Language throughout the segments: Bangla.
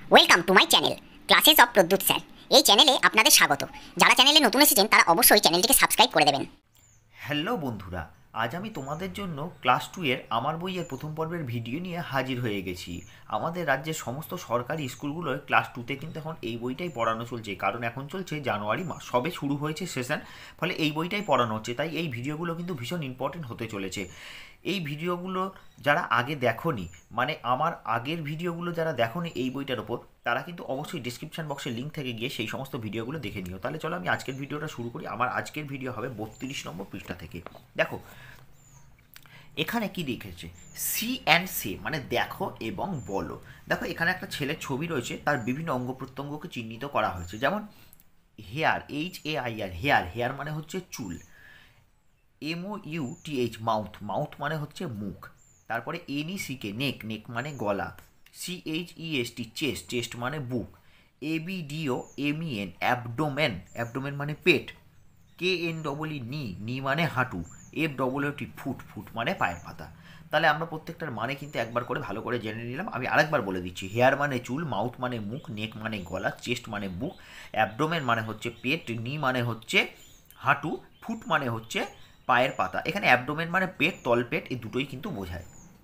Welcome to my channel classes of Pradyut sir. এই চ্যানেলে আপনাদের স্বাগত। যারা চ্যানেলে নতুন এসেছেন তারা অবশ্যই চ্যানেলটিকে সাবস্ক্রাইব করে দেবেন। হ্যালো বন্ধুরা, আজ আমি তোমাদের জন্য ক্লাস 2 এর আমার বইয়ের প্রথম পর্বের ভিডিও নিয়ে হাজির হয়ে গেছি। আমাদের রাজ্যের সমস্ত সরকারি স্কুলগুলোয় ক্লাস 2তে কিন্তু এখন এই বইটাই পড়ানো চলছে, কারণ এখন চলছে জানুয়ারি মাস, সবে শুরু হয়েছে সেশন, ফলে এই বইটাই পড়ানো হচ্ছে। তাই এই ভিডিওগুলো কিন্তু ভীষণ ইম্পর্টেন্ট হতে চলেছে। এই ভিডিওগুলো যারা আগে দেখোনি, মানে আমার আগের ভিডিওগুলো যারা দেখোনি এই বইটার ওপর, তারা কিন্তু অবশ্যই ডিসক্রিপশন বক্সে লিঙ্ক থেকে গিয়ে সেই সমস্ত ভিডিওগুলো দেখে নিও। তাহলে চলো আমি আজকের ভিডিওটা শুরু করি। আমার আজকের ভিডিও হবে 32 নম্বর পৃষ্ঠা থেকে। দেখো এখানে কি লিখেছে, সি অ্যান্ড সে মানে দেখো এবং বলো। দেখো এখানে একটা ছেলের ছবি রয়েছে, তার বিভিন্ন অঙ্গ প্রত্যঙ্গকে চিহ্নিত করা হয়েছে। যেমন হেয়ার, HAIR, হেয়ার, হেয়ার মানে হচ্ছে চুল। MOUTH, মাউথ, মাউথ মানে হচ্ছে মুখ। তারপরে NECK, নেক, নেক মানে গলা। CHEST, চেস্ট, চেস্ট মানে বুক। ABDOMEN, অ্যাবডোমেন, অ্যাবডোমেন মানে পেট। KNEE, নি, নি মানে হাঁটু। FOOT, ফুট, ফুট মানে পায়ের পাতা। তাহলে আমরা প্রত্যেকটার মানে কিন্তু একবার করে ভালো করে জেনে নিলাম। আমি আরেকবার বলে দিচ্ছি। হেয়ার মানে চুল, মাউথ মানে মুখ, নেক মানে গলা, চেস্ট মানে বুক, অ্যাবডোমেন মানে হচ্ছে পেট, নি মানে হচ্ছে হাঁটু, ফুট মানে হচ্ছে পায়ের পাতা। এখানে অ্যাবডোমেন মানে পেট, তলপেট, এই দুটোই কিন্তু বোঝায়।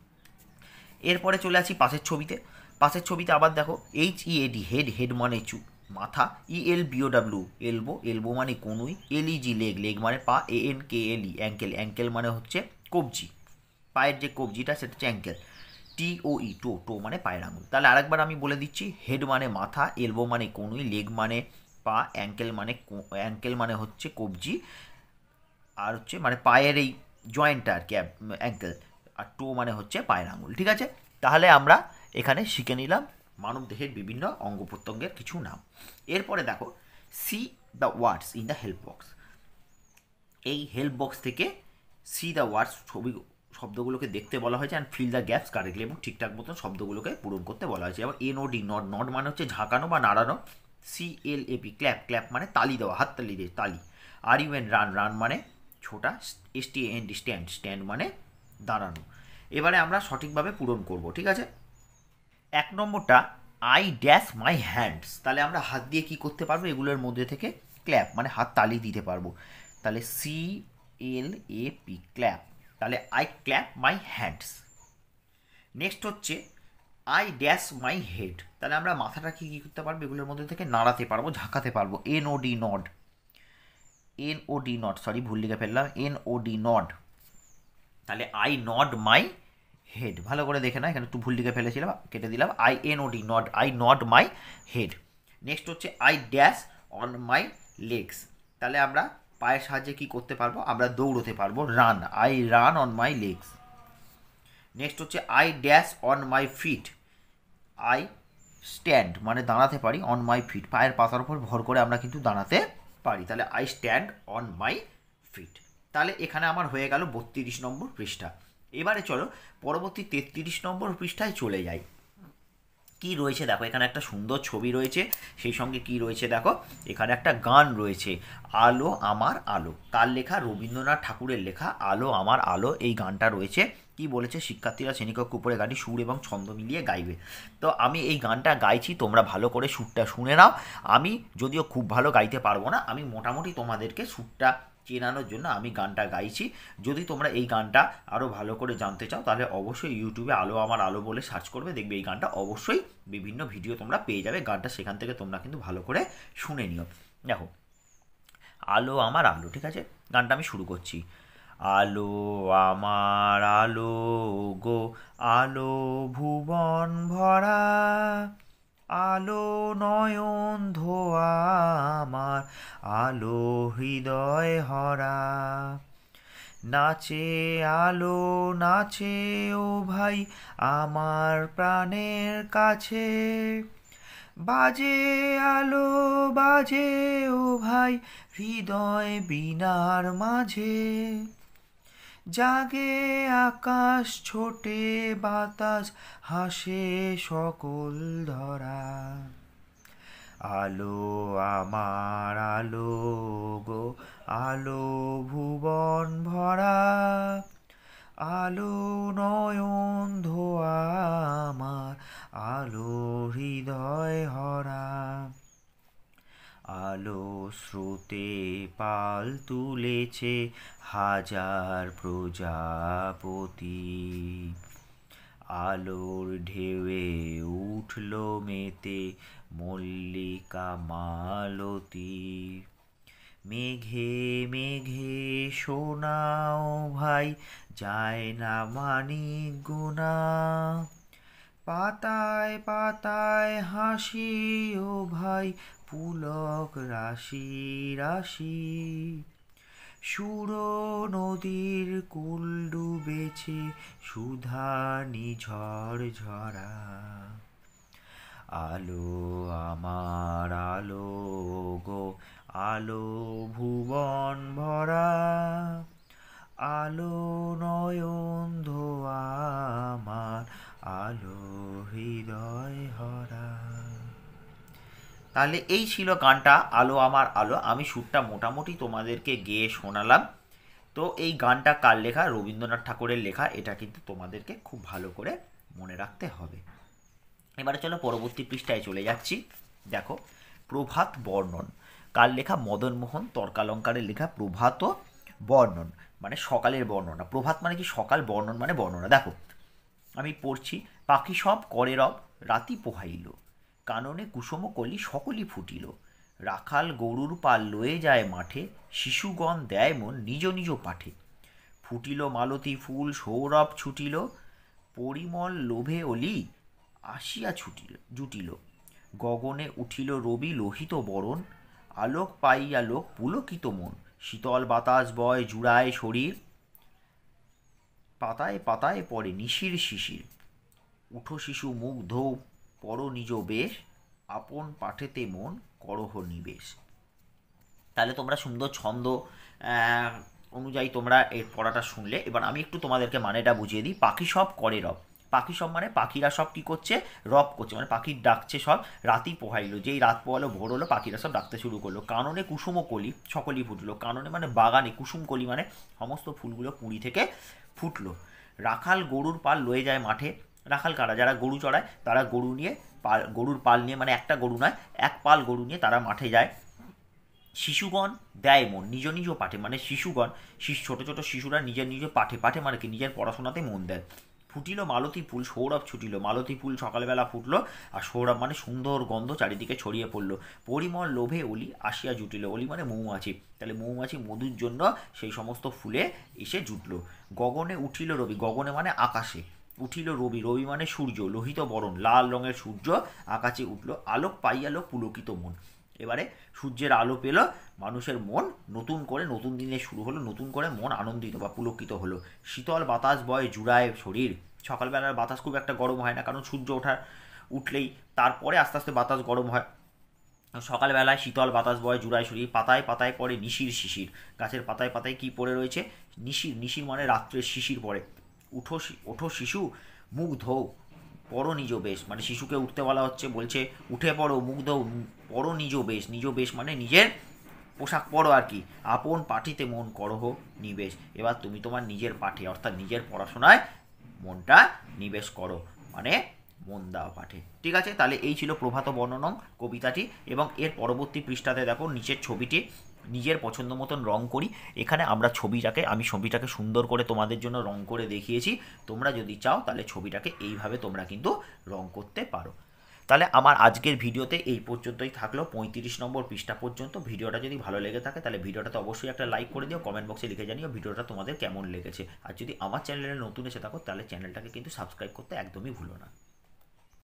এরপরে চলে আসি পাশের ছবিতে। পাশের ছবিতে আবার দেখো HEAD, হেড, হেড মানে মাথা। ELBOW, এলবো, এলবো মানে কনুই। LEG, লেগ, লেগ মানে পা। ANKLE, অ্যাঙ্কেল, অ্যাঙ্কেল মানে হচ্ছে কবজি, পায়ের যে কবজিটা সেটা হচ্ছে অ্যাঙ্কেল। TOE, টো, টো মানে পায়ের আঙুল। তাহলে আরেকবার আমি বলে দিচ্ছি। হেড মানে মাথা, এলবো মানে কনুই, লেগ মানে পা, অ্যাঙ্কেল মানে হচ্ছে কবজি, আর হচ্ছে মানে পায়ের এই জয়েন্টটা আর কি, অ্যাঙ্কেল। আর টো মানে হচ্ছে পায়ের আঙুল। ঠিক আছে, তাহলে আমরা এখানে শিখে নিলাম মানব দেহের বিভিন্ন অঙ্গ প্রত্যঙ্গের কিছু নাম। এরপরে দেখো, see the words in the help box. এই হেল্প বক্স থেকে সি দ্য ওয়ার্ডস, শব্দগুলোকে দেখতে বলা হয়েছে, and fill the gaps correctly, এবং ঠিকঠাক মতন শব্দগুলোকে পূরণ করতে বলা হয়েছে। এবার NOD, নড, নড মানে হচ্ছে ঝাঁকানো বা নাড়ানো। CLAP, ক্ল্যাপ, ক্ল্যাপ মানে তালি দেওয়া, হাততালি দিয়ে তালি। RUN, রান, রান মানে ছোটা। STAND, স্ট্যান্ড, স্ট্যান্ড মানে দাঁড়ানো। এবারে আমরা সঠিকভাবে পূরণ করব। ঠিক আছে, 1 নম্বরটা, আই ড্যাশ মাই হ্যান্ডস। তাহলে আমরা হাত দিয়ে কি করতে পারবো, এগুলোর মধ্যে থেকে ক্ল্যাপ মানে হাত তালি দিতে পারবো। তাহলে CLAP, ক্ল্যাপ। তাহলে I clap my hands. Next হচ্ছে আই ড্যাশ মাই হেড। তাহলে আমরা মাথাটা কি কী করতে পারবো, এগুলোর মধ্যে থেকে নাড়াতে পারবো, ঝাঁকাতে পারবো। NOD, nod, NOD, not, sorry ভুল লিখে ফেললাম, NOD, নড। তাহলে আই নড মাই হেড, ভালো করে দেখে না, এখানে একটু ভুল লিখে ফেলেছিলাম, কেটে দিলাম। INOD, nod, I nod my head. Next হচ্ছে I dash on my legs. তাহলে আমরা পায়ের সাহায্যে কি করতে পারবো, আমরা দৌড়তে পারবো, run, I run on my legs. Next হচ্ছে I dash on my feet. I stand মানে দাঁড়াতে পারি, অন মাই ফিট পায়ের পাতার উপর ভর করে আমরা কিন্তু দাঁড়াতে পারি। তাহলে I stand on my feet. তাহলে এখানে আমার হয়ে গেল 32 নম্বর পৃষ্ঠা। এবারে চলো পরবর্তী 33 নম্বর পৃষ্ঠায় চলে যাই। কি রয়েছে দেখো, এখানে একটা সুন্দর ছবি রয়েছে, সেই সঙ্গে কি রয়েছে দেখো, এখানে একটা গান রয়েছে, আলো আমার আলো। কার লেখা, রবীন্দ্রনাথ ঠাকুরের লেখা আলো আমার আলো, এই গানটা রয়েছে। কি বলেছে, শিক্ষার্থীরা শ্রেণীকক্ষ উপরে গানটি সুর এবং ছন্দ মিলিয়ে গাইবে। তো আমি এই গানটা গাইছি, তোমরা ভালো করে সুরটা শুনে নাও। আমি যদিও খুব ভালো গাইতে পারবো না, আমি মোটামুটি তোমাদেরকে সুরটা চেনানোর জন্য আমি গানটা গাইছি। যদি তোমরা এই গানটা আরও ভালো করে জানতে চাও তাহলে অবশ্যই ইউটিউবে আলো আমার আলো বলে সার্চ করবে, দেখবে এই গানটা অবশ্যই বিভিন্ন ভিডিও তোমরা পেয়ে যাবে গানটা, সেখান থেকে তোমরা কিন্তু ভালো করে শুনে নিও। দেখো আলো আমার আলো, ঠিক আছে, গানটা আমি শুরু করছি। আলো আমার আলো গো, আলো ভুবন ভরা, আলো নয়ন ধোয়া আমার, আলো হৃদয় হরা। নাচে আলো নাচে ও ভাই আমার প্রাণের কাছে, বাজে আলো বাজে ও ভাই হৃদয় বীণার মাঝে, জাগে আকাশ ছোটে বাতাস হাসে সকল ধরা। আলো আমার আলো গো, আলো ভুবন ভরা, আলো নয়ন ধোয়া আমার, আলো হৃদয় হরা, আলো স্রোতে পাল তুলেছে হাজার প্রজাপতি, আলোর ঢেউয়ে উঠল মেতে মল্লিকা মালতী, মেঘে মেঘে শোনাও ভাই যায় না মানিক গুনা, পাতায় পাতায় হাসি ও ভাই পুলক রাশি রাশি, সুরো নদীর কুল ডুবেছে সুধা নিঝড় ঝরা, আলো আমার আলো গো, আলো ভুবন ভরা, আলো নয়ন ধোয়া আমার, আলো হৃদয় হরা। তাহলে এই ছিল গানটা আলো আমার আলো। আমি সুরটা মোটামুটি তোমাদেরকে গেয়ে শোনালাম। তো এই গানটা কার লেখা? রবীন্দ্রনাথ ঠাকুরের লেখা। এটা কিন্তু তোমাদেরকে খুব ভালো করে মনে রাখতে হবে। এবারে চলো পরবর্তী পৃষ্ঠায় চলে যাচ্ছি। দেখো, প্রভাত বর্ণন কার লেখা? মদনমোহন তর্কালঙ্কারের লেখা প্রভাত বর্ণন, মানে সকালের বর্ণনা। প্রভাত মানে কি? সকাল, বর্ণন মানে বর্ণনা। দেখো আমি পড়ছি। পাখি সব করে রব, রাতি পোহাইল, কাননে কুসুম কলি সকলই ফুটিল, রাখাল গরুর পাল লয়ে যায় মাঠে, শিশুগণ দেয় মন নিজ নিজ পাঠে, ফুটিল মালতী ফুল সৌরভ ছুটিল, পরিমল লোভে অলি আসিয়া জুটিল, গগনে উঠিল রবি লোহিত বরণ, আলোক পাইয়া লোক পুলকিত মন, শীতল বাতাস বয় জুড়ায় শরীর, পাতায় পাতায় পড়ে নিশির শিশির, উঠো শিশু মুখ ধৌ পর নিজ বেশ, আপন পাঠেতে মন করহ নিবেশ। তাহলে তোমরা সুন্দর ছন্দ অনুযায়ী তোমরা এর পড়াটা শুনলে। এবার আমি একটু তোমাদেরকে মানেটা বুঝিয়ে দিই। পাখি সব করে রব। পাখি সব মানে পাখিরা সব কী করছে? রব করছে, মানে পাখি ডাকছে সব। রাতি পোহাইলো, যেই রাত পোহালো ভোর হলো পাখিরা সব ডাকতে শুরু করলো। কাননে কুসুম কলি সকলই ফুটলো। কাননে মানে বাগানে, কুসুম কলি মানে সমস্ত ফুলগুলো কুঁড়ি থেকে ফুটলো। রাখাল গরুর পাল লয়ে যায় মাঠে। রাখাল কারা? যারা গরু চড়ায় তারা গরু নিয়ে গরুর পাল নিয়ে, মানে একটা গরু নয়, এক পাল গরু নিয়ে তারা মাঠে যায়। শিশুগণ দেয় মন নিজ নিজ পাঠে, মানে শিশুগণ ছোট ছোট শিশুরা নিজের নিজ পাঠে, পাঠে মানে কি? নিজের পড়াশোনাতে মন দেয়। ফুটিল মালতী ফুল সৌরভ ছুটিল। মালতী ফুল সকালবেলা ফুটলো, আর সৌরভ মানে সুন্দর গন্ধ চারিদিকে ছড়িয়ে পড়লো। পরিমল লোভে অলি আসিয়া জুটিল। অলি মানে মৌমাছি, তাহলে মৌমাছি মধুর জন্য সেই সমস্ত ফুলে এসে জুটলো। গগনে উঠিল রবি। গগনে মানে আকাশে। উঠিল রবি। রবি মানে সূর্য, লোহিত বরণ লাল রঙের সূর্য আকাশে উঠলো। আলোক পাইয়ালো পুলকিত মন। এবারে সূর্যের আলো পেল, মানুষের মন নতুন করে, নতুন দিনে শুরু হলো, নতুন করে মন আনন্দিত বা পুলকিত হলো। শীতল বাতাস বয় জুড়ায় শরীর। সকালবেলার বাতাস খুব একটা গরম হয় না, কারণ সূর্য উঠলেই তারপরে আস্তে আস্তে বাতাস গরম হয়। সকালবেলায় শীতল বাতাস বয় জুড়ায় শরীর। পাতায় পাতায় পড়ে নিশির শিশির। গাছের পাতায় পাতায় কি পড়ে রয়েছে? নিশির। নিশির মানে রাত্রের শিশির পড়ে। ওঠো শিশু মুখ ধৌ পড়ো নিজ বেশ, মানে শিশুকে উঠতে বলা হচ্ছে, বলছে উঠে পড়ো, মুখ ধৌ, পড়ো নিজ বেশ। নিজ বেশ মানে নিজের পোশাক পরো আর কি। আপন পাঠিতে মন করহ নিবেশ। এবার তুমি তোমার নিজের পাঠে, অর্থাৎ নিজের পড়াশোনায় মনটা নিবেশ করো, মানে মন দাও পাঠে। ঠিক আছে, তাহলে এই ছিল প্রভাত বর্ণনম কবিতাটি। এবং এর পরবর্তী পৃষ্ঠাতে দেখো নিচের ছবিটি নিজের পছন্দ মতন রং করি। এখানে আমি ছবিটাকে সুন্দর করে তোমাদের জন্য রং করে দেখিয়েছি। তোমরা যদি চাও তাহলে ছবিটাকে এইভাবে তোমরা কিন্তু রং করতে পারো। তাহলে আমার আজকের ভিডিওতে এই পর্যন্তই থাকলো, 35 নম্বর পৃষ্ঠা পর্যন্ত। ভিডিওটা যদি ভালো লেগে থাকে তাহলে ভিডিওটাতে অবশ্যই একটা লাইক করে দিও, কমেন্ট বক্সে লিখে জানিও ভিডিওটা তোমাদের কেমন লেগেছে। আর যদি আমার চ্যানেলে নতুন এসে থাকো তাহলে চ্যানেলটাকে কিন্তু সাবস্ক্রাইব করতে একদমই ভুলো না।